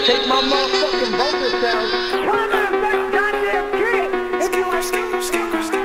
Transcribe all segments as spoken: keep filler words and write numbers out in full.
Take my motherfucking vocal sound. One of that goddamn kid. If you ain't skill, skill, skill.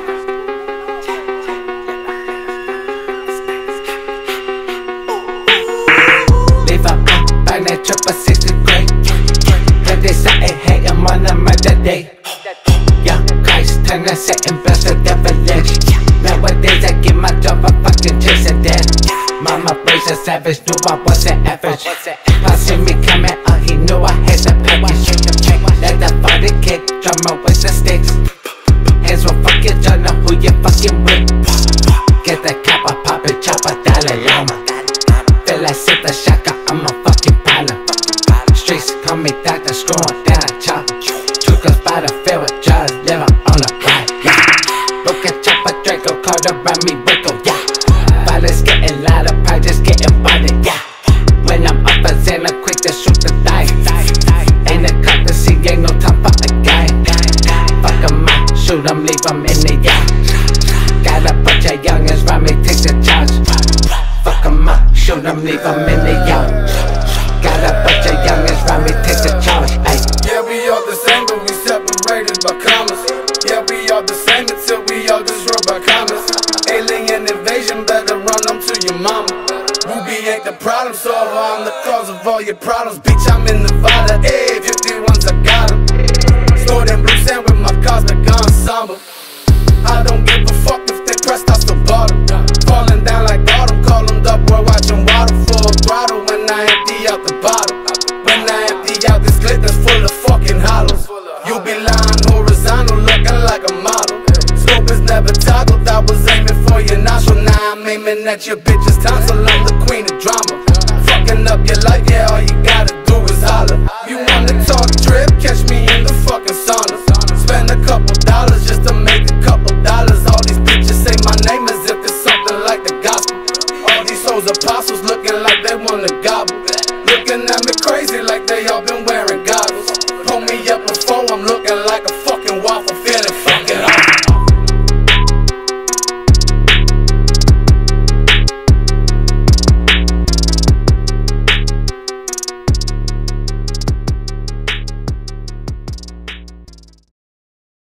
Leave up, bang that triple sixty grade. Cause they started hating on the murder day. Young Christ turn the set and bless the devilish. Nowadays I give my job a fucking chase and dead. Mama raised a savage, knew I wasn't average. I see me coming up, he knew I had the package. Let the body kick, drummer with the sticks. Hands will fuck your journal, who you fucking with. Get the kappa, pop it, chopper, Dalai Lama. Feel like sit the shaka, I'm a fucking pilot. Streets call me doctor, screwing down a chopper. Took us by the field with drugs, living on a ride, yeah. Look at chopper, Draco, called around me, Rico, yeah. Violence getting louder, practice getting bodied, yeah. When I'm up a Xana, quick to shoot the die. Ain't a cut to see, ain't no time for a guy. Fuck 'em up, shoot 'em, leave 'em in the yard. Got a bunch of youngins round me, take the charge. Fuck 'em up, shoot 'em, leave 'em in the yard. Got a bunch of youngins round me, take the charge, ay. Yeah, we all the same, but we separated by commas. Yeah, we all the same until we all destroyed by commas. Alien invasion, better run them to your mama. Ruby ain't the problem solver, I'm the cause of all your problems. Bitch, I'm in Nevada, ayy, fifty-ones, I got 'em. Stored in blue sand with my cosmic ensemble. I don't give a fuck if they pressed out the bottom. Falling down like autumn, call them up, we're watching water full throttle. When I empty out the bottle, when I empty out this clip that's full of fucking hollows. You be lying horizontal, looking like a model. Scope is never toggled, I was aiming for your nostril. Now I'm aiming at your bitch's tonsil, I'm the queen of drama. Fucking up your life, yeah, all you gotta do